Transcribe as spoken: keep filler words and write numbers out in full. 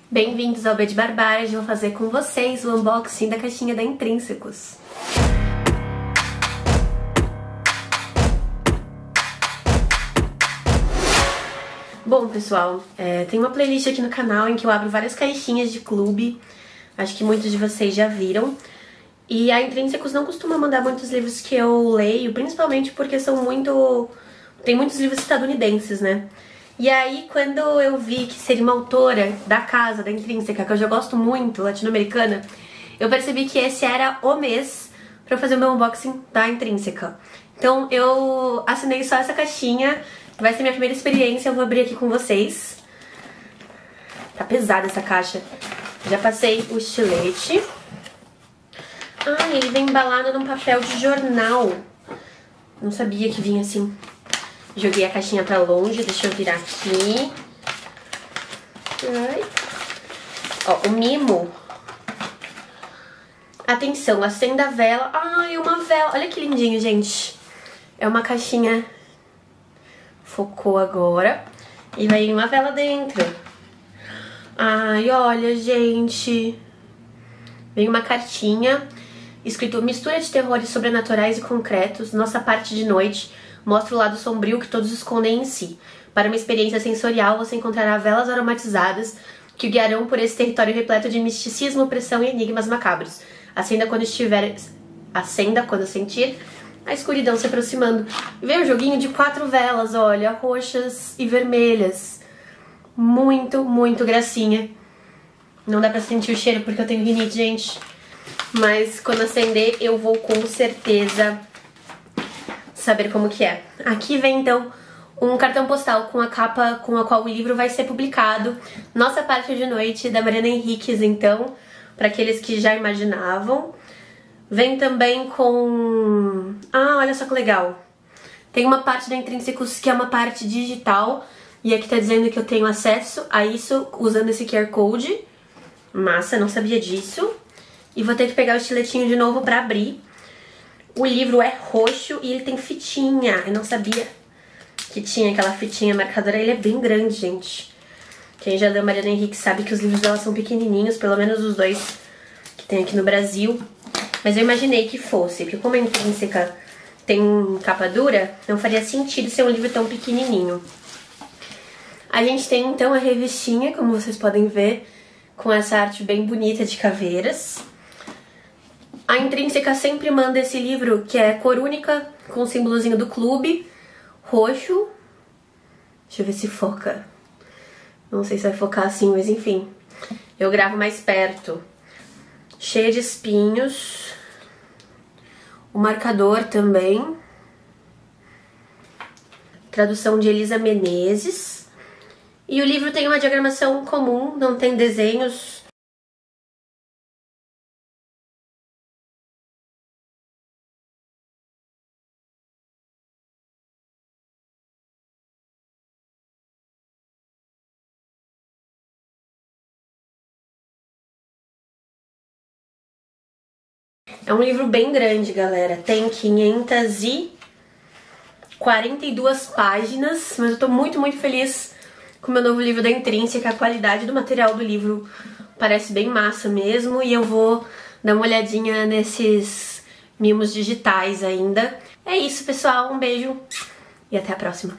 Bem-vindos ao B de Barbárie, eu vou fazer com vocês o unboxing da caixinha da Intrínsecos. Bom, pessoal, é, tem uma playlist aqui no canal em que eu abro várias caixinhas de clube, acho que muitos de vocês já viram. E a Intrínsecos não costuma mandar muitos livros que eu leio, principalmente porque são muito... tem muitos livros estadunidenses, né? E aí, quando eu vi que seria uma autora da casa, da Intrínseca, que eu já gosto muito, latino-americana, eu percebi que esse era o mês pra eu fazer o meu unboxing da Intrínseca. Então eu assinei só essa caixinha, vai ser minha primeira experiência, eu vou abrir aqui com vocês. Tá pesada essa caixa. Já passei o estilete. Ah, ele vem embalado num papel de jornal. Não sabia que vinha assim. Joguei a caixinha pra longe, deixa eu virar aqui. Ai. Ó, o mimo. Atenção, acenda a vela. Ai, é uma vela. Olha que lindinho, gente. É uma caixinha. Focou agora. E vai uma vela dentro. Ai, olha, gente. Vem uma cartinha. Escrito: mistura de terrores sobrenaturais e concretos. Nossa parte de noite mostra o lado sombrio que todos escondem em si. Para uma experiência sensorial, você encontrará velas aromatizadas que o guiarão por esse território repleto de misticismo, opressão e enigmas macabros. Acenda quando estiver... Acenda quando sentir a escuridão se aproximando. E vem um joguinho de quatro velas, olha, roxas e vermelhas. Muito, muito gracinha. Não dá pra sentir o cheiro porque eu tenho rinite, gente. Mas quando acender, eu vou com certeza saber como que é. Aqui vem então um cartão postal com a capa com a qual o livro vai ser publicado. Nossa parte de noite, da Mariana Henriques, então, para aqueles que já imaginavam. Vem também com... Ah, olha só que legal. Tem uma parte da Intrínsecos que é uma parte digital, e aqui tá dizendo que eu tenho acesso a isso usando esse Q R Code. Massa, não sabia disso. E vou ter que pegar o estiletinho de novo pra abrir. O livro é roxo e ele tem fitinha. Eu não sabia que tinha aquela fitinha marcadora. Ele é bem grande, gente. Quem já leu Mariana Henrique sabe que os livros dela são pequenininhos, pelo menos os dois que tem aqui no Brasil. Mas eu imaginei que fosse, porque como a Intrínseca tem capa dura, não faria sentido ser um livro tão pequenininho. A gente tem então a revistinha, como vocês podem ver, com essa arte bem bonita de caveiras. A Intrínseca sempre manda esse livro, que é cor única, com o símbolozinho do clube, roxo. Deixa eu ver se foca. Não sei se vai focar assim, mas enfim. Eu gravo mais perto. Cheia de espinhos. O marcador também. Tradução de Elisa Menezes. E o livro tem uma diagramação comum, não tem desenhos. É um livro bem grande, galera. Tem quinhentas e quarenta e duas páginas, mas eu tô muito, muito feliz com o meu novo livro da Intrínseca. A qualidade do material do livro parece bem massa mesmo, e eu vou dar uma olhadinha nesses mimos digitais ainda. É isso, pessoal. Um beijo e até a próxima.